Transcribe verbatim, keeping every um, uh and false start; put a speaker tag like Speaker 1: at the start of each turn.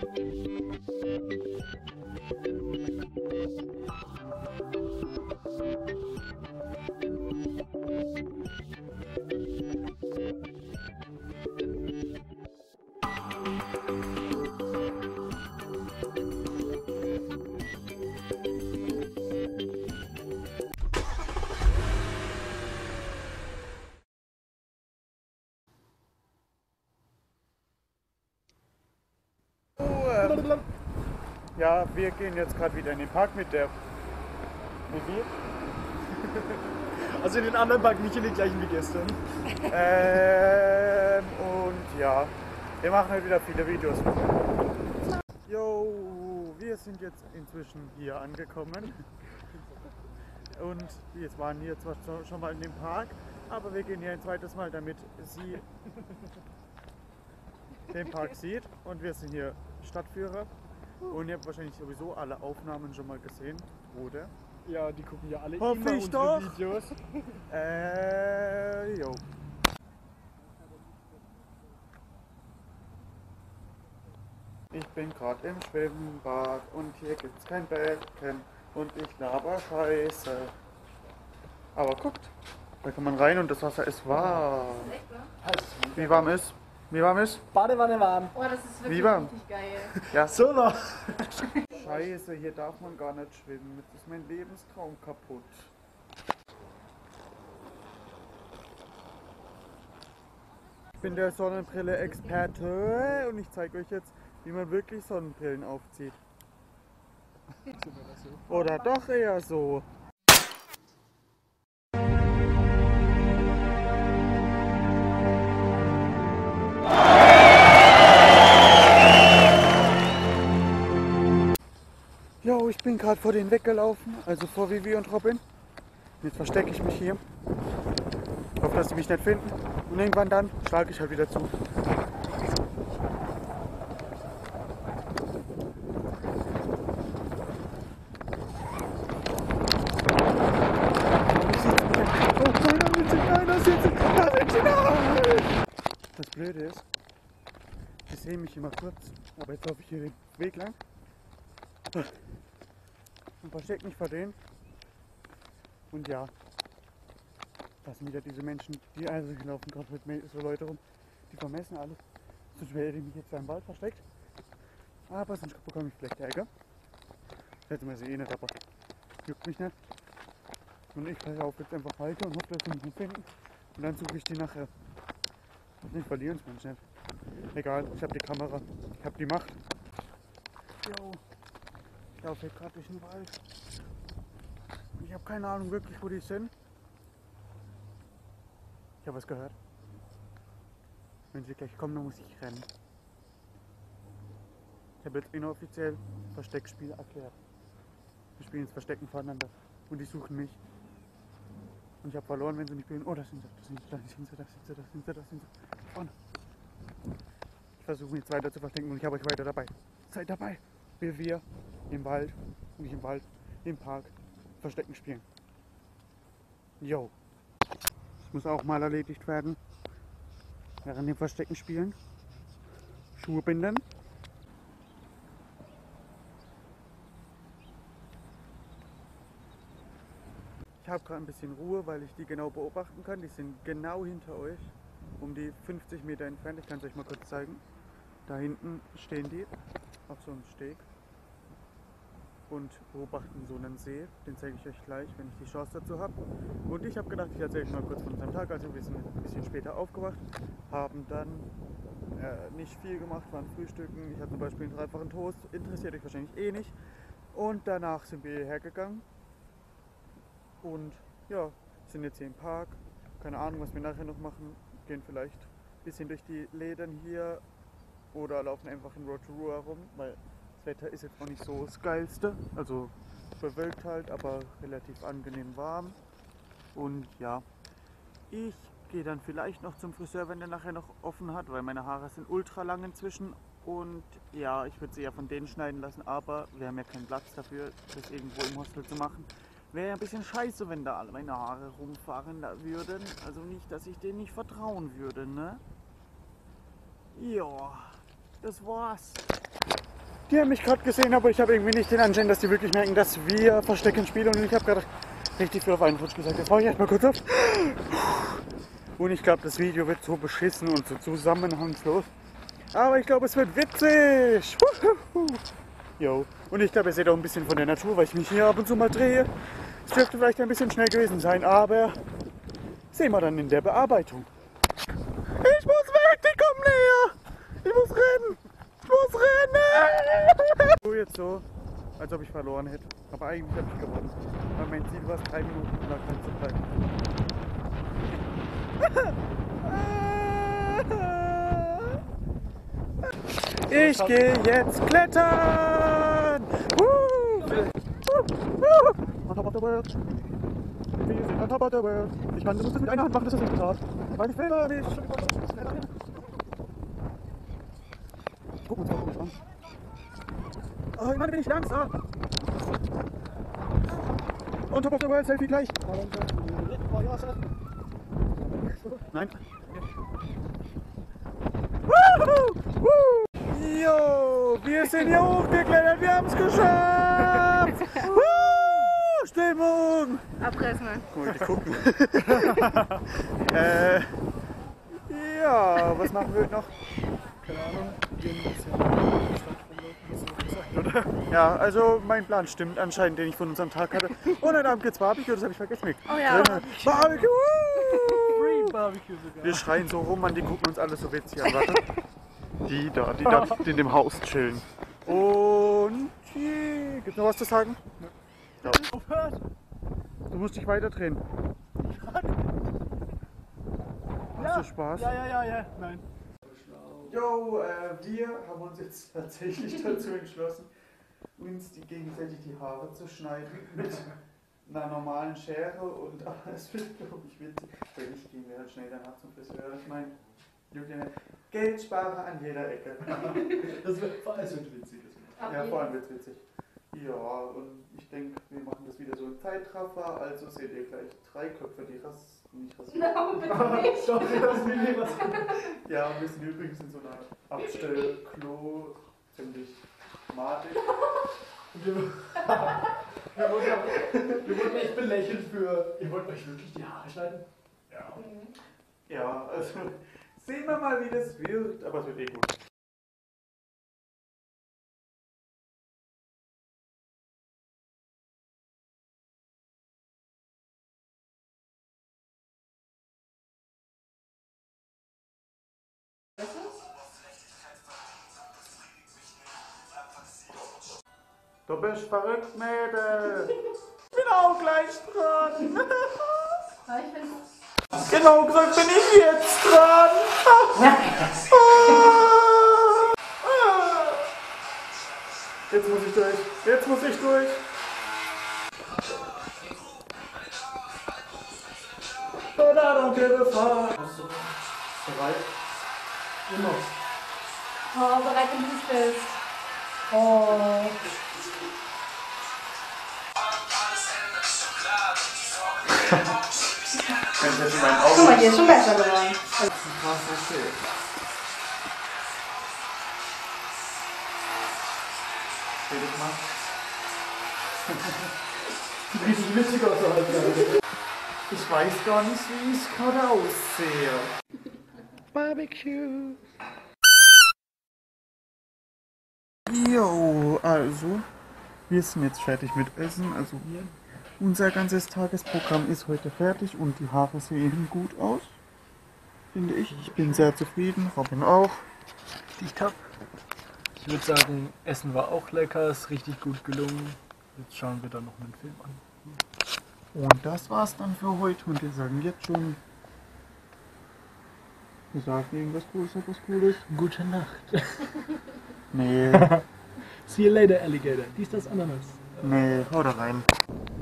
Speaker 1: Ja, wir gehen jetzt gerade wieder in den Park mit der... Mit wie?
Speaker 2: Also in den anderen Park, nicht in den gleichen wie gestern.
Speaker 1: Ähm, und ja, wir machen heute wieder viele Videos. Jo, wir sind jetzt inzwischen hier angekommen. Und wir waren hier zwar schon mal in dem Park, aber wir gehen hier ein zweites Mal, damit sie den Park sieht. Und wir sind hier Stadtführer. Und ihr habt wahrscheinlich sowieso alle Aufnahmen schon mal gesehen, oder?
Speaker 2: Ja, die gucken ja alle
Speaker 1: Hoffe
Speaker 2: immer
Speaker 1: ich
Speaker 2: unsere
Speaker 1: doch.
Speaker 2: Videos.
Speaker 1: Äh, jo. Ich bin gerade im Schwimmbad und hier gibt's kein Becken und ich laber Scheiße. Aber guckt, da kann man rein und das Wasser ist warm. Wie warm ist? Wie warm ist?
Speaker 2: Badewanne warm.
Speaker 3: Oh, das ist wirklich
Speaker 1: Wie warm?
Speaker 3: richtig geil.
Speaker 1: Ja,
Speaker 2: So noch.
Speaker 1: Scheiße, hier darf man gar nicht schwimmen. Jetzt ist mein Lebenstraum kaputt. Ich bin der Sonnenbrille-Experte und ich zeige euch jetzt, wie man wirklich Sonnenbrillen aufzieht. Oder doch eher so. Jo, ich bin gerade vor denen weggelaufen, also vor Vivi und Robin. Jetzt verstecke ich mich hier. Hoffe, dass sie mich nicht finden. Und irgendwann dann schlage ich halt wieder zu. Das Blöde ist, die sehen mich immer kurz, aber jetzt laufe ich hier den Weg lang und verstecke mich vor denen. Und ja, das sind wieder diese Menschen, die also hier laufen gerade mit so Leute rum, die vermessen alles. Sonst hätte ich mich jetzt da im Wald versteckt, aber sonst bekomme ich vielleicht Ärger. Hätte man sie eh nicht, aber juckt mich nicht. Und ich laufe jetzt einfach weiter und hoffe, dass sie mich nicht finden. Und dann suche ich die nachher. Nicht verlieren, Mensch, nicht. Egal, ich habe die Kamera, ich habe die Macht. Jo, ich laufe hier gerade durch den Wald. Ich habe keine Ahnung wirklich, wo die sind. Ich habe was gehört. Wenn sie gleich kommen, dann muss ich rennen. Ich habe jetzt inoffiziell Versteckspiel erklärt. Wir spielen jetzt Verstecken voneinander und die suchen mich. Und ich habe verloren, wenn sie mich spielen. Oh, da sind sie, da sind sie, da sind sie, da sind sie, da sind sie, da sind sie. Vorne. Ich versuche mich jetzt weiter zu verstecken und ich habe euch weiter dabei. Seid dabei, wie wir im Wald, nicht im Wald, im Park Verstecken spielen. Jo. Das muss auch mal erledigt werden. Während dem Verstecken spielen. Schuhe binden. Ich habe gerade ein bisschen Ruhe, weil ich die genau beobachten kann. Die sind genau hinter euch, um die fünfzig Meter entfernt. Ich kann es euch mal kurz zeigen. Da hinten stehen die auf so einem Steg und beobachten so einen See. Den zeige ich euch gleich, wenn ich die Chance dazu habe. Und ich habe gedacht, ich erzähle euch mal kurz von unserem Tag. Also wir sind ein bisschen später aufgewacht, haben dann äh, nicht viel gemacht, waren frühstücken. Ich hatte zum Beispiel einen dreifachen Toast, interessiert euch wahrscheinlich eh nicht. Und danach sind wir hierher gegangen. Und ja, sind jetzt hier im Park. Keine Ahnung, was wir nachher noch machen. Gehen vielleicht ein bisschen durch die Läden hier oder laufen einfach in Rotorua rum, weil das Wetter ist jetzt auch nicht so das Geilste. Also bewölkt halt, aber relativ angenehm warm. Und ja, ich gehe dann vielleicht noch zum Friseur, wenn der nachher noch offen hat, weil meine Haare sind ultra lang inzwischen. Und ja, ich würde sie ja von denen schneiden lassen, aber wir haben ja keinen Platz dafür, das irgendwo im Hostel zu machen. Wäre ja ein bisschen scheiße, wenn da alle meine Haare rumfahren da würden. Also nicht, dass ich denen nicht vertrauen würde, ne? Ja, das war's. Die haben mich gerade gesehen, aber ich habe irgendwie nicht den Anschein, dass die wirklich merken, dass wir Verstecken spielen. Und ich habe gerade richtig viel auf einen Rutsch gesagt. Jetzt mache ich erstmal kurz auf. Und ich glaube, das Video wird so beschissen und so zusammenhangslos. Aber ich glaube, es wird witzig. Jo. Und ich glaube, ihr seht auch ein bisschen von der Natur, weil ich mich hier ab und zu mal drehe. Es dürfte vielleicht ein bisschen schnell gewesen sein, aber sehen wir dann in der Bearbeitung. Ich muss weg, die kommen näher. Ich muss rennen. Ich muss rennen. So jetzt so, als ob ich verloren hätte. Aber eigentlich habe ich gewonnen. Weil mein Ziel war es, drei Minuten nach dran zu bleiben. Ich gehe jetzt klettern. Woo! On top of the world. Wir sind on top of the world. Ich meine, du musst es mit einer Hand machen, das ist nicht hart. Weil ich will nicht. Guck uns mal komisch an. Oh, ich meine, bin ich langsam. On top of the world, Selfie gleich. Nein. Jo, wir sind hier hochgeklettert, wir haben es geschafft. Woo, Stimmung.
Speaker 3: Abrechnen.
Speaker 1: Guck mal, die gucken. äh, ja, was machen wir heute noch?
Speaker 2: Keine Ahnung. Gehen ein bisschen in die Stadt rumlaufen, hast du noch gesagt, oder?
Speaker 1: Ja, also mein Plan stimmt anscheinend, den ich von unserem Tag hatte. Und heute Abend gibt's Barbecue, das habe ich vergessen.
Speaker 3: Oh ja.
Speaker 1: Barbecue!
Speaker 2: Free Barbecue sogar.
Speaker 1: Wir schreien so rum, man, die gucken uns alle so witzig an. Warte. Die da, die da in dem Haus chillen. Und yeah. Gibt's noch was zu sagen? Ja.
Speaker 2: Aufhört!
Speaker 1: Du musst dich weiter drehen. Hast du Spaß?
Speaker 2: Ja, ja, ja, ja. Nein.
Speaker 1: Jo, äh, wir haben uns jetzt tatsächlich dazu entschlossen, uns die gegenseitig die Haare zu schneiden mit einer normalen Schere und es wird, glaube ich, witzig. Wenn nicht, gehen wir halt schnell danach zum Friseur. Ich meine, Geld sparen an jeder Ecke.
Speaker 2: Das wird vor allem witzig.
Speaker 1: Ja, vor allem wird es witzig. Ja, und ich denke, wir machen das wieder so im Zeitraffer, also seht ihr gleich drei Köpfe, die ras nicht rasieren.
Speaker 3: No, bitte nicht.
Speaker 2: Doch, das will ich was.
Speaker 1: Ja, wir sind übrigens in so einer Abstellklo, ziemlich madig.
Speaker 2: Wir, wir, wurden, wir wurden echt belächelt für. Ihr wollt euch wirklich die Haare schneiden? Ja.
Speaker 1: Ja, also sehen wir mal, wie das wird, aber es wird eh gut. Du bist verrückt, Mädel! Ich bin auch gleich dran!
Speaker 3: Ja, ich bin
Speaker 1: Genau gesagt bin ich jetzt dran! Jetzt muss ich durch! Jetzt muss ich durch! But I don't give a fuck! Bereit?
Speaker 2: Immer.
Speaker 3: oh, bereit und du bist.
Speaker 2: Oh.
Speaker 3: Guck mal, die ist schon besser geworden.
Speaker 2: Sieht richtig witzig aus, Alter.
Speaker 1: Ich weiß gar nicht, wie ich gerade aussehe. Barbecue. Jo, also, wir sind jetzt fertig mit Essen. Also, unser ganzes Tagesprogramm ist heute fertig und die Haare sehen gut aus, finde ich. Ich bin sehr zufrieden, Robin auch.
Speaker 2: Ich hab. Ich würde sagen, Essen war auch lecker, ist richtig gut gelungen. Jetzt schauen wir dann noch einen Film an.
Speaker 1: Und das war's dann für heute und wir sagen jetzt schon. Wir sagen irgendwas Cooles, etwas Cooles.
Speaker 2: Gute Nacht.
Speaker 1: Nee,
Speaker 2: See you later, Alligator. Dies das Ananas.
Speaker 1: nee, hau da rein.